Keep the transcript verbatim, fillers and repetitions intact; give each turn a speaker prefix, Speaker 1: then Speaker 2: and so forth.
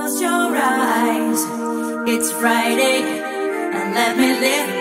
Speaker 1: Close your eyes. It's Friday, and let me lift